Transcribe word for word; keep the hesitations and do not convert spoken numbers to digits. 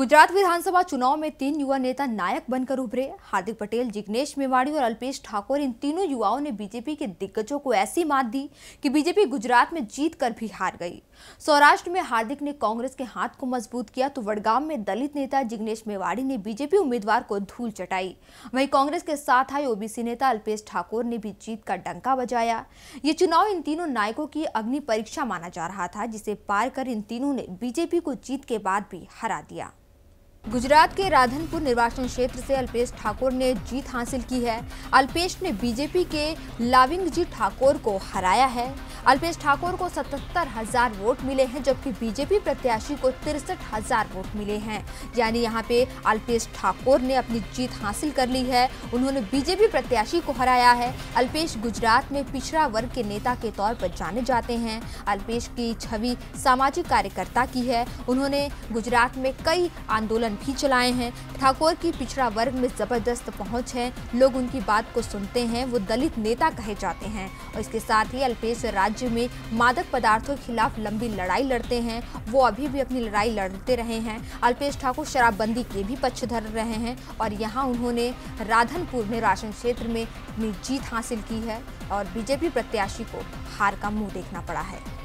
गुजरात विधानसभा चुनाव में तीन युवा नेता नायक बनकर उभरे। हार्दिक पटेल, जिग्नेश मेवाड़ी और अल्पेश ठाकोर, इन तीनों युवाओं ने बीजेपी के दिग्गजों को ऐसी मात दी कि बीजेपी गुजरात में जीत कर भी हार गई। सौराष्ट्र में हार्दिक ने कांग्रेस के हाथ को मजबूत किया तो वडगाम में दलित नेता जिग्नेश मेवाड़ी ने बीजेपी उम्मीदवार को धूल चटाई। वहीं कांग्रेस के साथ आए ओबीसी नेता अल्पेश ठाकोर ने भी जीत का डंका बजाया। ये चुनाव इन तीनों नायकों की अग्नि परीक्षा माना जा रहा था, जिसे पार कर इन तीनों ने बीजेपी को जीत के बाद भी हरा दिया। गुजरात के राधनपुर निर्वाचन क्षेत्र से अल्पेश ठाकोर ने जीत हासिल की है। अल्पेश ने बीजेपी के लाविंगजी ठाकोर को हराया है। अल्पेश ठाकोर को सतहत्तर हजार वोट मिले हैं, जबकि बीजेपी प्रत्याशी को तिरसठ हजार वोट मिले हैं। यानी यहाँ पे अल्पेश ठाकोर ने अपनी जीत हासिल कर ली है। उन्होंने बीजेपी प्रत्याशी को हराया है। अल्पेश गुजरात में पिछड़ा वर्ग के नेता के तौर पर जाने जाते हैं। अल्पेश की छवि सामाजिक कार्यकर्ता की है। उन्होंने गुजरात में कई आंदोलन भी चलाए हैं। ठाकोर की पिछड़ा वर्ग में जबरदस्त पहुंच है। लोग उनकी बात को सुनते हैं। वो दलित नेता कहे जाते हैं। और इसके साथ ही अल्पेश राज्य में मादक पदार्थों के खिलाफ लंबी लड़ाई लड़ते हैं। वो अभी भी अपनी लड़ाई लड़ते रहे हैं। अल्पेश ठाकोर शराबबंदी के भी पक्षधर रहे हैं और यहाँ उन्होंने राधनपुर निर्वाचन क्षेत्र में अपनी जीत हासिल की है और बीजेपी प्रत्याशी को हार का मुंह देखना पड़ा है।